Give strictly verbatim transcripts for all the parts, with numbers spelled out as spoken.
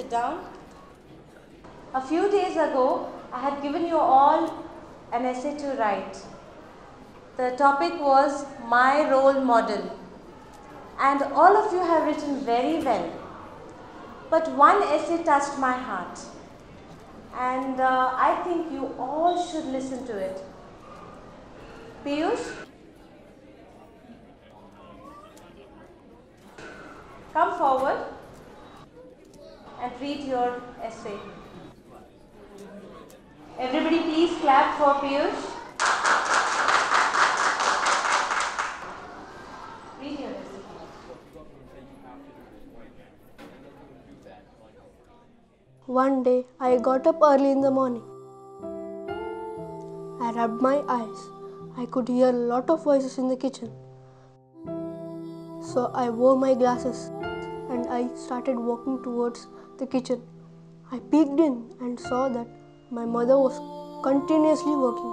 sit down. A few days ago, I had given you all an essay to write. The topic was my role model. And all of you have written very well. But one essay touched my heart. And uh, I think you all should listen to it. Piyush, come forward and read your essay. Everybody please clap for Piyush. Read your essay. One day, I got up early in the morning. I rubbed my eyes. I could hear a lot of voices in the kitchen. So I wore my glasses and I started walking towards the kitchen. I peeked in and saw that my mother was continuously working,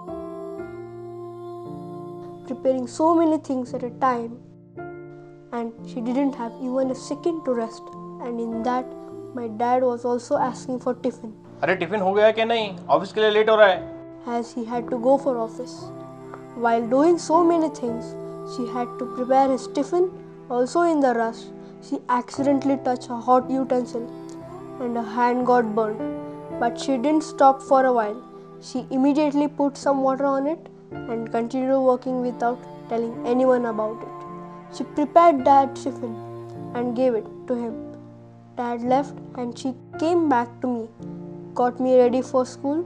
preparing so many things at a time, and she didn't have even a second to rest. And in that, my dad was also asking for tiffin. अरे tiffin हो गया क्या नहीं? Office के लिए late हो रहा है. As he had to go for office. While doing so many things, she had to prepare his tiffin. Also in the rush, she accidentally touched a hot utensil and her hand got burned. But she didn't stop for a while. She immediately put some water on it and continued working without telling anyone about it. She prepared Dad's tiffin and gave it to him. Dad left and she came back to me, got me ready for school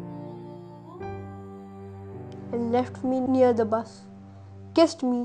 and left me near the bus, kissed me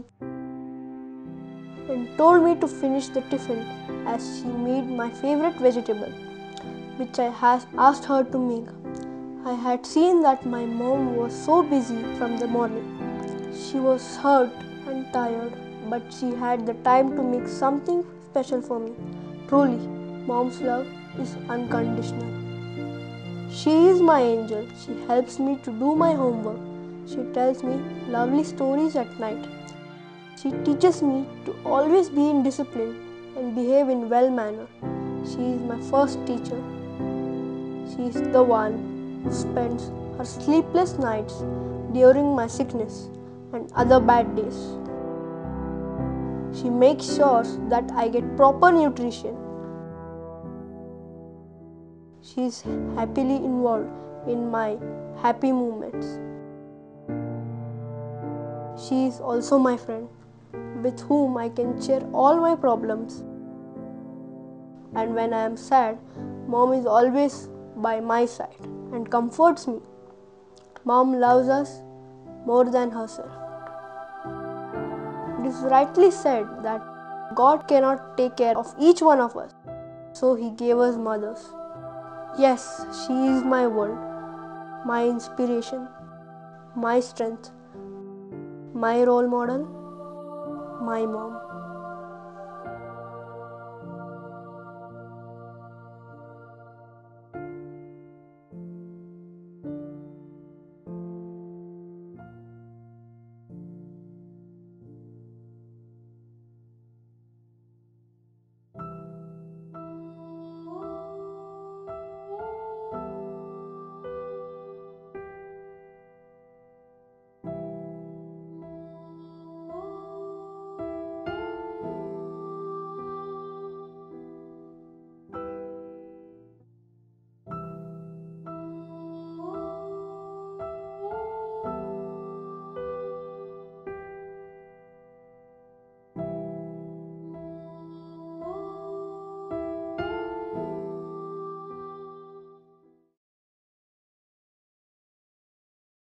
and told me to finish the tiffin as she made my favorite vegetable, which I had asked her to make. I had seen that my mom was so busy from the morning. She was hurt and tired, but she had the time to make something special for me. Truly, mom's love is unconditional. She is my angel. She helps me to do my homework. She tells me lovely stories at night. She teaches me to always be in discipline and behave in well manner. She is my first teacher. She is the one who spends her sleepless nights during my sickness and other bad days. She makes sure that I get proper nutrition. She is happily involved in my happy moments. She is also my friend, with whom I can share all my problems. And when I am sad, Mom is always by my side and comforts me. Mom loves us more than herself. It is rightly said that God cannot take care of each one of us, so He gave us mothers. Yes, she is my world, my inspiration, my strength, my role model, my mom.